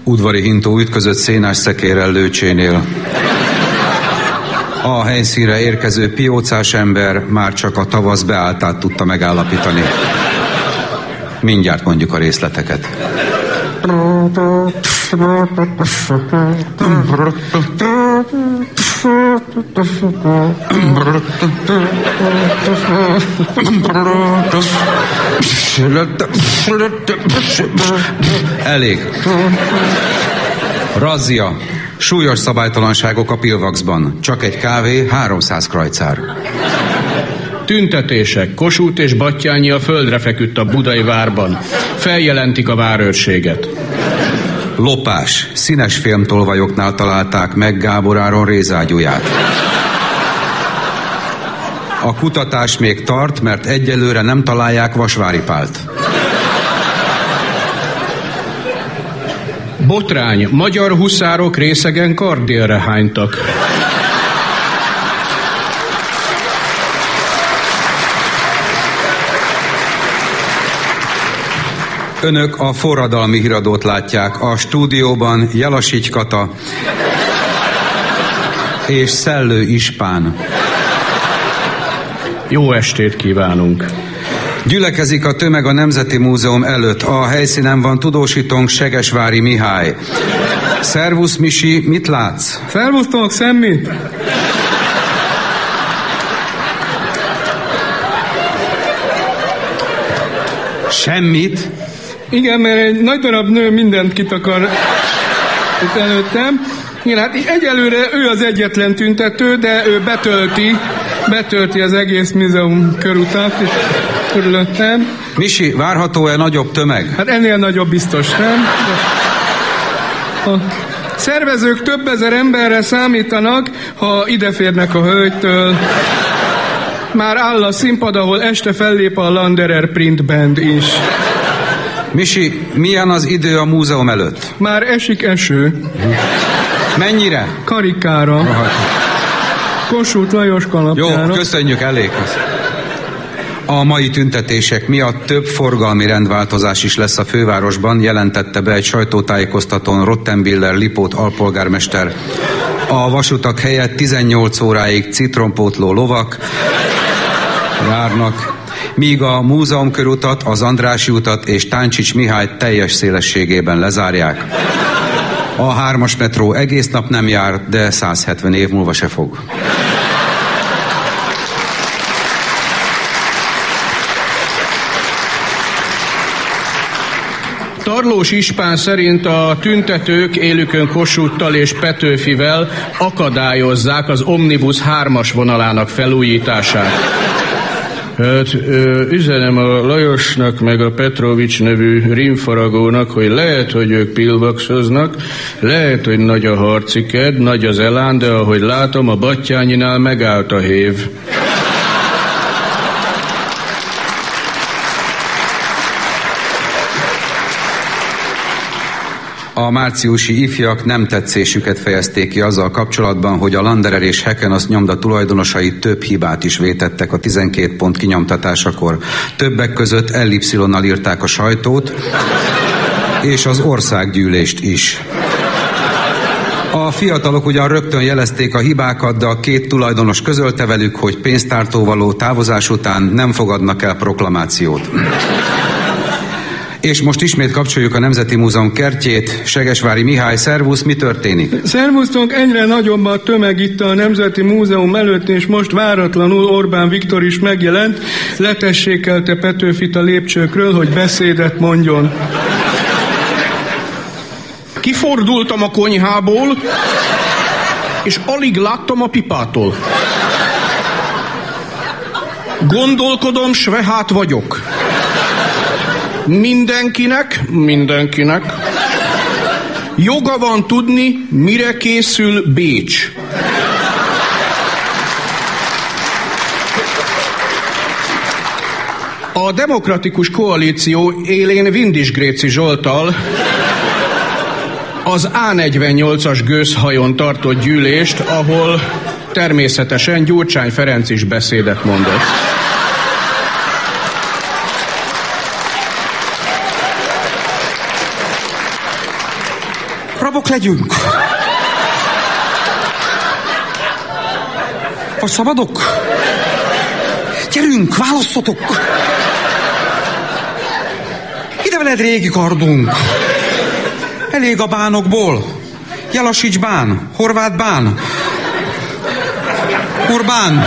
Udvari hintó ütközött szénás szekérrel Lőcsénél. A helyszínre érkező piócás ember már csak a tavasz beálltát tudta megállapítani. Mindjárt mondjuk a részleteket. Elég. Razzia. Súlyos szabálytalanságok a Pilvaxban. Csak egy kávé, 300 krajcár. Tüntetések. Kossuth és Batthyány a földre feküdt a budai várban. Feljelentik a várőrséget. Lopás. Színes filmtolvajoknál találták meg Gábor Áron rézágyúját. A kutatás még tart, mert egyelőre nem találják Vasvári Pált. Botrány. Magyar huszárok részegen Kardélre hánytak. Önök a forradalmi híradót látják. A stúdióban Jelasigy Kata és Szellő Ispán. Jó estét kívánunk! Gyülekezik a tömeg a Nemzeti Múzeum előtt. A helyszínen van tudósítónk Segesvári Mihály. Szervusz, Misi, mit látsz? Szervusztok, semmit! Semmit? Igen, mert egy nagy darab nő mindent kitakar itt előttem. Igen, hát egyelőre ő az egyetlen tüntető, de ő betölti az egész múzeum körutat körülöttem. Misi, várható-e nagyobb tömeg? Hát ennél nagyobb biztos, nem? A szervezők több ezer emberre számítanak, ha ideférnek a hölgytől. Már áll a színpad, ahol este fellép a Landerer Print Band is. Misi, milyen az idő a múzeum előtt? Már esik eső. Mennyire? Karikára. Kossuth Lajos kalapjára. Jó, köszönjük, elég. A mai tüntetések miatt több forgalmi rendváltozás is lesz a fővárosban, jelentette be egy sajtótájékoztatón Rottenbiller Lipót alpolgármester. A vasutak helyett 18 óráig citrompótló lovak járnak, míg a múzeumkörutat, az Andrássy utat és Táncsics Mihály teljes szélességében lezárják. A 3-as metró egész nap nem jár, de 170 év múlva se fog. Tarlós Ispán szerint a tüntetők élükön Kossuthtal és Petőfivel akadályozzák az Omnibus 3-as vonalának felújítását. Hát üzenem a Lajosnak meg a Petrovics nevű rímfaragónak, hogy lehet, hogy ők pilvaxoznak, lehet, hogy nagy a harciked, nagy az elán, de ahogy látom, a Batthyányinál megállt a hév. A márciusi ifjak nem tetszésüket fejezték ki azzal kapcsolatban, hogy a Landerer és Hekenasz nyomda tulajdonosai több hibát is vétettek a 12 pont kinyomtatásakor. Többek között ellipszilonnal írták a sajtót, és az országgyűlést is. A fiatalok ugyan rögtön jelezték a hibákat, de a két tulajdonos közölte velük, hogy pénztártól való távozás után nem fogadnak el proklamációt. És most ismét kapcsoljuk a Nemzeti Múzeum kertjét. Segesvári Mihály, szervusz, mi történik? Szervusztok, egyre nagyobb a tömeg itt a Nemzeti Múzeum előtt, és most váratlanul Orbán Viktor is megjelent, letessékelte Petőfit a lépcsőkről, hogy beszédet mondjon. Kifordultam a konyhából, és alig láttam a pipától. Gondolkodom, svehát vagyok. Mindenkinek joga van tudni, mire készül Bécs. A Demokratikus Koalíció élén Vindisgréci Zsolttal az A48-as gőzhajón tartott gyűlést, ahol természetesen Gyurcsány Ferenc is beszédet mondott. Rabok legyünk? Vagy szabadok? Gyerünk, válasszatok! Ide veled régi kardunk. Elég a bánokból. Jelasics bán, Horváth bán, Orbán.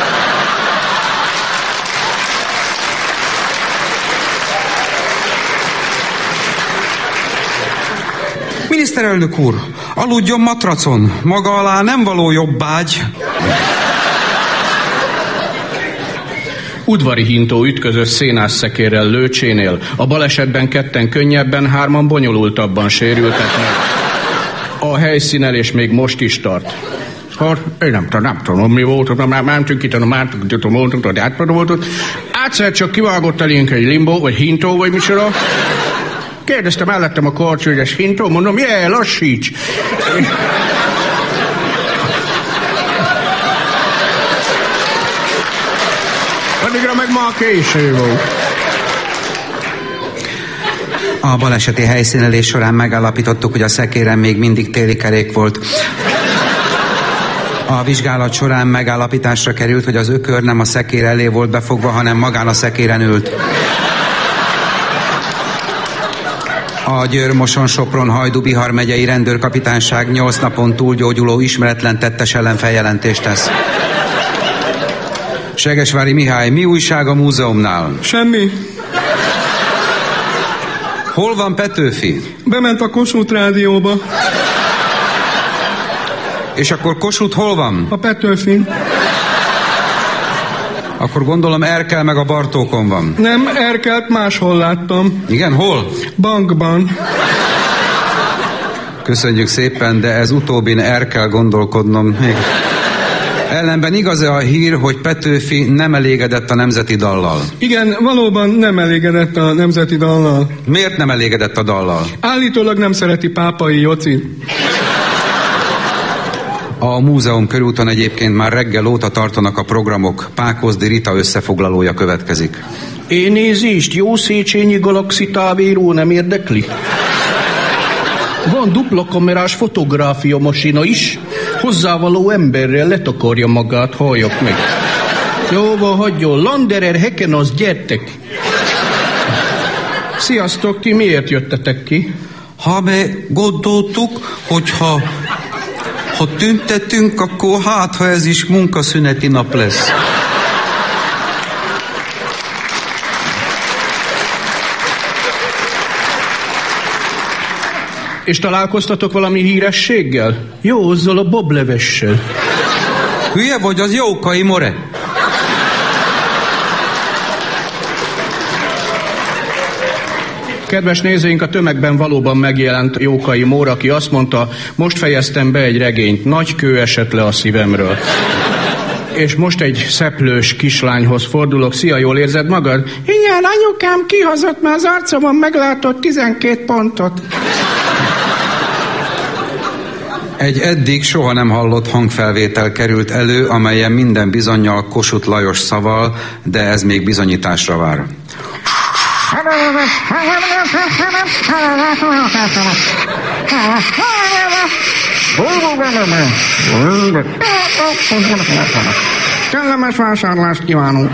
Miniszterelnök úr, aludjon matracon, maga alá nem való jobbágy. Udvari hintó ütközött szénásszekérrel Lőcsénél. A balesetben 2 könnyebben, 3 bonyolultabban sérültek meg. A helyszínelés még most is tart. Én nem tudom, mi volt, nem tudom, egyszer csak kivágott elénk egy limbó, vagy hintó, vagy micsoda. Kérdeztem mellettem a karcsú, hogy ez hintó, mondom, lassíts! Addigra meg már késő volt. A baleseti helyszínelés során megállapítottuk, hogy a szekéren még mindig téli kerék volt. A vizsgálat során megállapításra került, hogy az ökör nem a szekér elé volt befogva, hanem magán a szekéren ült. A Győr-Moson-Sopron-Hajdú-Bihar megyei rendőrkapitányság 8 napon túlgyógyuló ismeretlen tettes ellen feljelentést tesz. Segesvári Mihály, mi újság a múzeumnál? Semmi. Hol van Petőfi? Bement a Kossuth rádióba. És akkor Kossuth hol van? A Petőfi. Akkor gondolom Erkel meg a Bartókon van. Nem, Erkelt máshol láttam. Igen, hol? Bankban. Köszönjük szépen, de ez utóbbin el kell gondolkodnom még. Ellenben igaz-e a hír, hogy Petőfi nem elégedett a nemzeti dallal? Igen, valóban nem elégedett a nemzeti dallal. Miért nem elégedett a dallal? Állítólag nem szereti Pápai Joci. A múzeum körúton egyébként már reggel óta tartanak a programok. Pákozdi Rita összefoglalója következik. Nézést, jó Széchenyi Galaxi távíró nem érdekli? Van dupla kamerás fotográfia masina is. Hozzávaló emberrel letakarja magát, halljak meg. Jóval hagyjon, Landerer Heken, az gyertek. Sziasztok, ti miért jöttetek ki? Mi gondoltuk, hogy ha tüntetünk, akkor ha ez is munkaszüneti nap lesz. És találkoztatok valami hírességgel? Jó, azzal a bablevessel. Hülye vagy, az Jókai More. Kedves nézőink, a tömegben valóban megjelent Jókai Mór, aki azt mondta, most fejeztem be egy regényt, nagy kő esett le a szívemről. És most egy szeplős kislányhoz fordulok. Szia, jól érzed magad? Igen, anyukám kihozott, mert az arcomon meglátott 12 pontot. Egy eddig soha nem hallott hangfelvétel került elő, amelyen minden bizonnyal Kossuth Lajos szaval, de ez még bizonyításra vár. Kellemes vásárlást kívánunk!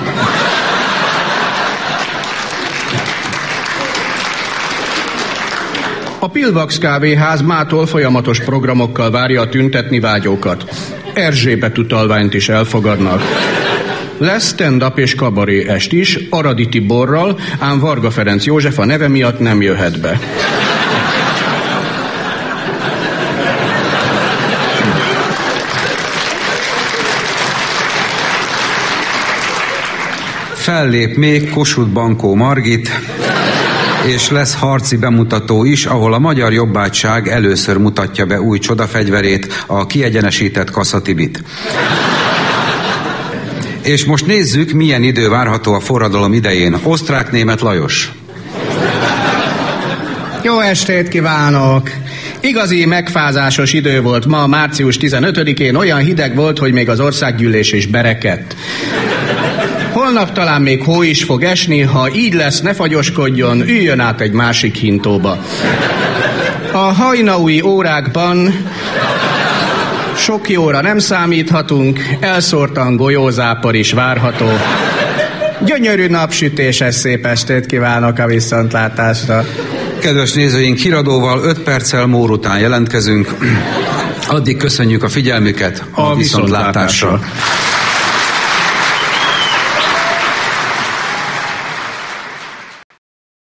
A Pilvax kávéház mától folyamatos programokkal várja a tüntetni vágyókat. Erzsébet utalványt is elfogadnak. Lesz stand-up és kabaré est is, Aradi Tiborral, ám Varga Ferenc József a neve miatt nem jöhet be. Fellép még Kossuth Bankó Margit, és lesz harci bemutató is, ahol a magyar jobbágyság először mutatja be új csodafegyverét, a kiegyenesített Kassa-Tibit. És most nézzük, milyen idő várható a forradalom idején. Osztrák-német Lajos. Jó estét kívánok! Igazi megfázásos idő volt ma, március 15-én, olyan hideg volt, hogy még az országgyűlés is berekedt. Holnap talán még hó is fog esni, ha így lesz, ne fagyoskodjon, üljön át egy másik hintóba. A hajnaui órákban sok jóra nem számíthatunk, elszórtan golyózápor is várható. Gyönyörű napsütéses szép estét kívánok a viszontlátásra. Kedves nézőink, híradóval 5 perccel Mór után jelentkezünk. Addig köszönjük a figyelmüket, a viszontlátásra.